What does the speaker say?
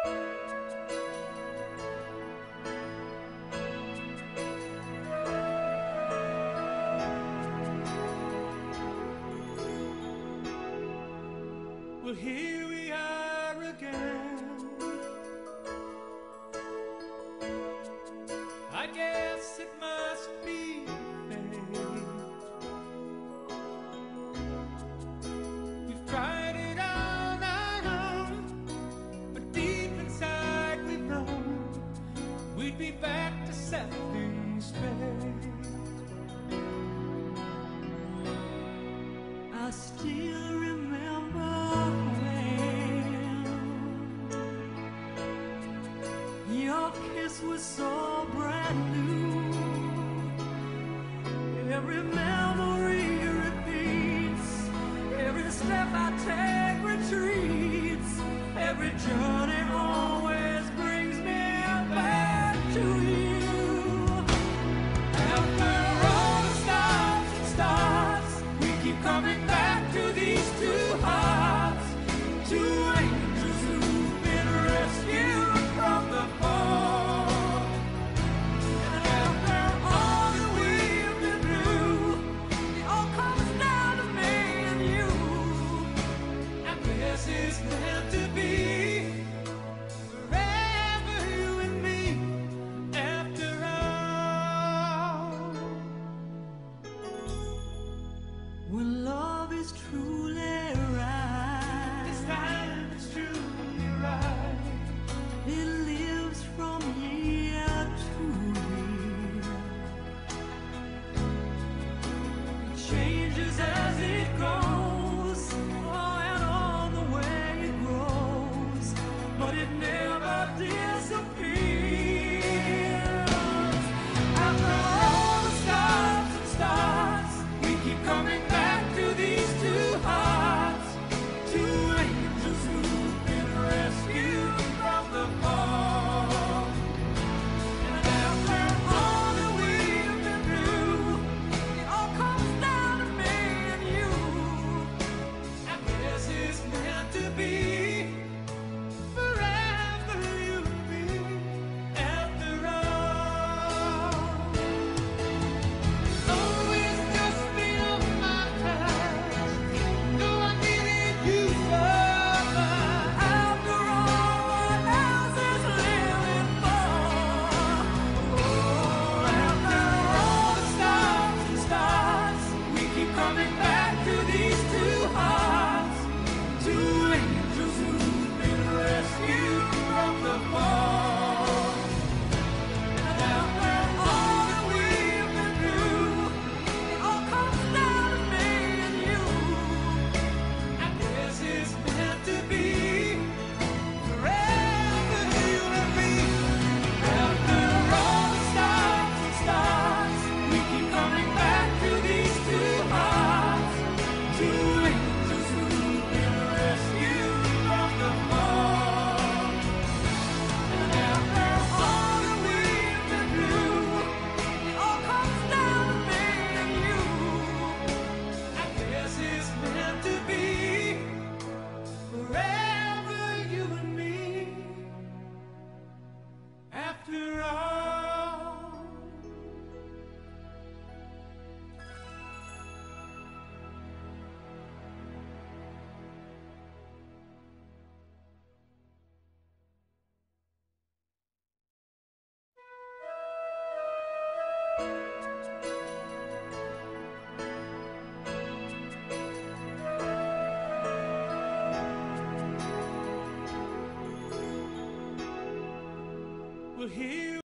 Well, here we are again. I guess it must be fate. We've tried it all night on, but deep inside we've known we'd be back to set things straight. I still remember your kiss was so brand new. Every memory repeats, every step I take retreats, every journey always brings me back to you. After all the stops and starts, we keep coming back to these two hearts, two angels who've been rescued from the fall. And after all that we've been through, it all comes down to me and you. And this is meant to be forever, you and me, after all. When love is truly right, this time it's truly right. It lives from year to year. It changes as it grows, oh, and all the way it grows, but it never disappears. After all the stops and starts, we keep coming back to these two hearts, two angels who've been rescued from the fall. And after all that we've been through, it all comes down to me and you. And this is meant to be forever, you and me, after all. Oh, it's just beyond my past, though I needed you so much. After all, what else is living for? Oh, after all the stops and starts, we keep coming back to these two hearts, two angels who've been rescued from the fall. And after all that we've been through, it all comes down to me and you. And this is meant to be forever, you and me. After all the stops and starts, we keep coming back to these two hearts, two angels who've been rescued from the fall. And after all that we've been through, it all comes down to me and you. And this is meant to be forever, you and me, after all. Well, here